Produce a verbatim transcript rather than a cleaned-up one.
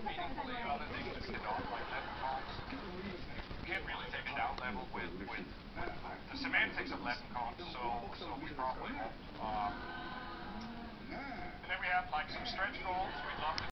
meaningfully other things to get on like Latin comps. You can't really take a down level with, with, with the semantics of Latin comps, so, so we probably won't. Um,